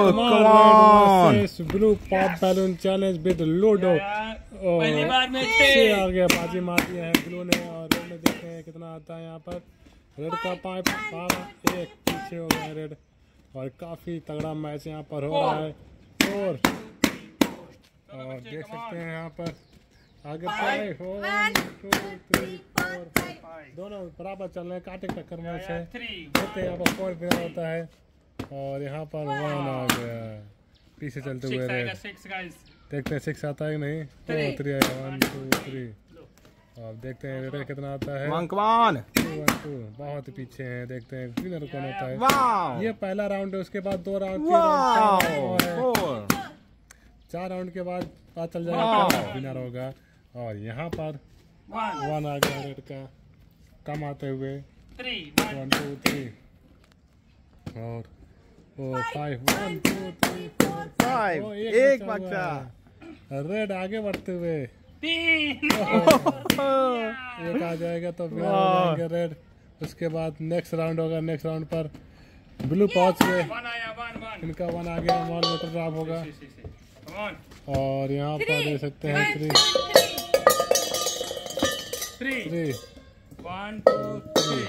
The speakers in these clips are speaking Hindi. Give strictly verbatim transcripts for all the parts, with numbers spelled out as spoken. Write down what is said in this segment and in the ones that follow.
come on. Blue pop balloon challenge with Ludo. पहली बार में छह आ गया, बाजी मार दिया है ब्लू ने। और रेड में देखते हैं कितना आता है यहाँ पर। रेड का पाइप पावा एक पीछे हो गया रेड। और काफी तगड़ा मैच यहाँ पर हो रहा है। और और देख सकते हैं यहाँ पर आगे five one two three four five दोनों बराबर चल रहे हैं। कांटे टक्कर मैच है। देखते हैं यहाँ पर फोर विनर होता है। और यहाँ पर वन आ गया पीछे चलते हुए रेड। देखते हैं सिक्स आता है कि नहीं। Two three one two three. और देखते हैं रेड कितना आता है। Come on, come on. Two one two बहुत ही पीछे हैं। देखते हैं विनर कौन होता है। ये पहला राउंड है। उसके बाद दो राउंड चार राउंड के बाद पता चल जाएगा विनर होगा। और यहाँ पर वन आ गया रेड का कम आते हुए। वन टू थ्री और ओ five one two three four five एक बच्चा रेड आगे बढ़ते हुए एक आ जाएगा तो विनर हो जाएंगे रेड। उसके बाद नेक्स्ट राउंड होगा। नेक्स्ट राउंड पर ब्लू पहुंच गए। इनका वन आ गया। मॉल मोटर ड्रॉप होगा। और यहाँ पर देख सकते हैं three three one two three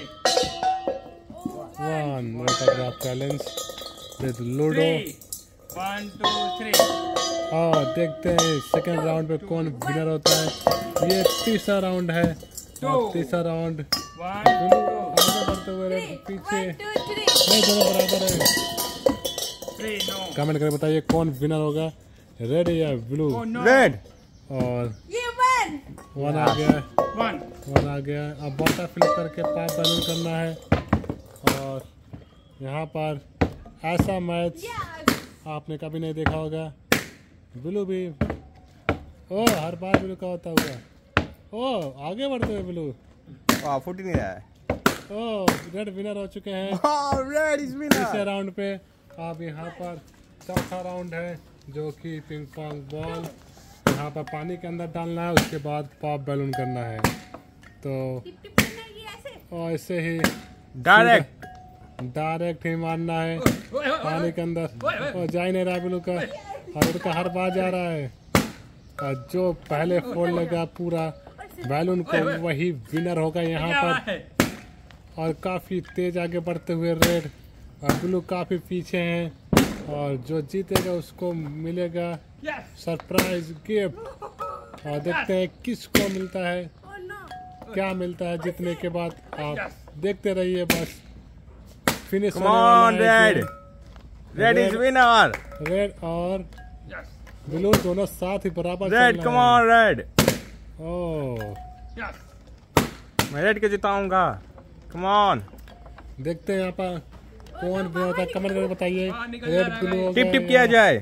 one motor drop challenge with ludo. One two three. और देखते हैं सेकंड राउंड पे कौन विनर होता है। ये तीसरा राउंड है। और तीसरा राउंड आगे बढ़ते हुए रेड पीछे नहीं दोनों बराबर है। कमेंट करके बताइए कौन विनर होगा रेड या ब्लू। रेड। और वन आ गया वन वन आ गया। अब बॉटा फिल करके पाप बैलून करना है। और यहाँ पर ऐसा मैच आपने कभी नहीं देखा होगा। ब्लू भी ओ हर बार ब्लू का होता हुआ ओ आगे बढ़ते हुए ब्लू फुट ही नहीं रहा है। ओ रेड विनर हो चुके हैं रेड इज विनर। तीसरे राउंड पे अब यहाँ पर चौथा राउंड है जो कि पिंग पोंग बॉल यहाँ पर पानी के अंदर डालना है। उसके बाद पॉप बैलून करना है। तो और ऐसे ही डायरेक्ट डायरेक्ट ही मारना है पानी के अंदर। और जा ही नहीं रहा ब्लू का। और उनका हर बार जा रहा है। और जो पहले फोड़ लगा पूरा बैलून को वही विनर होगा यहाँ पर। और काफी तेज आगे बढ़ते हुए रेड और ब्लू काफी पीछे हैं। और जो जीतेगा उसको मिलेगा सरप्राइज गिफ्ट। और देखते हैं किसको मिलता है क्या मिलता है जीतने के बाद। आप देखते रहिए बस finish Come on, red. Red is winner. Red और ब्लू दोनों साथ ही बराबर red come on red. Oh मैं रेड के जिताऊंगा। Come on. देखते हैं यहाँ पर कौन विनर होता है। कमेंट करके बताइए रेड ब्लू टिप टिप किया जाए।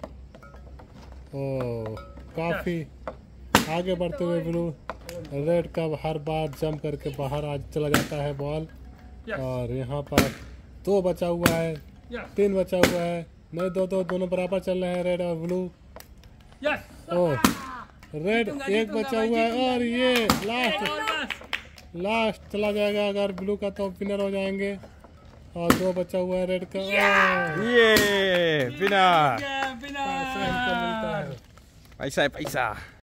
ओह काफी आगे बढ़ते हुए ब्लू रेड का हर बार जंप करके बाहर आ चला जाता है बॉल। और यहाँ पर दो बचा हुआ है तीन बचा हुआ है नहीं दो दो दोनों बराबर चल रहे हैं रेड और ब्लू। ओह रेड एक बचा हुआ है और ये लास्ट लास्ट चला जाएगा अगर ब्लू का तो विनर हो जाएंगे। और दो बचा हुआ है रेड का। ये विनर। पैसा हमको मिलता है। पैसा है पैसा।